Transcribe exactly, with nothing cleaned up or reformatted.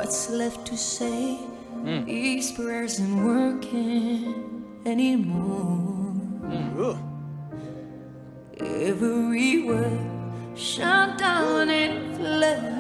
What's left to say? Mm. These prayers ain't working anymore. Mm. Every word shut down in flesh.